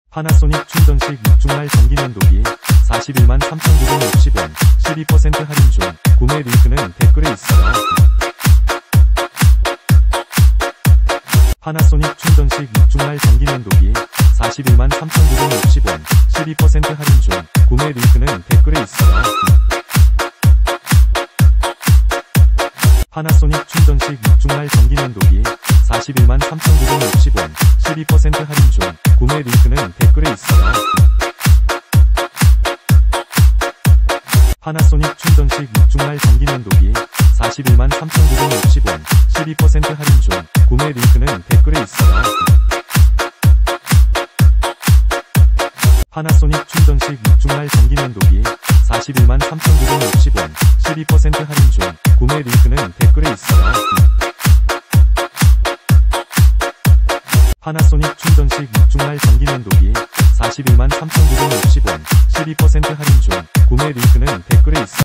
파나소닉 충전식 6중알 전기면도기 41만 3,960원 12% 할인 중. 구매 링크는 댓글에 있어요. 파나소닉 충전식 6중알 전기면도기 41만 3,960원 12% 할인 중. 구매 링크는 댓글에 있어요. 파나소닉 충전식 6중알 전기면도기 41만 3,960원 12% 할인 중. 구매 링크는 댓글에 있어요. 파나소닉 충전식 6중알 전기면도기 41만 3,960원 12% 할인 중. 구매 링크는 댓글에 있어요. 파나소닉 충전식 6중알 전기면도기 41만 3,960원 12% 할인 중. 구매 링크는 댓글에 있어요. 파나소닉 충전식 6중알 전기면도기 41만 3,960원 12% 할인 중. 구매 링크는 댓글에 있어요.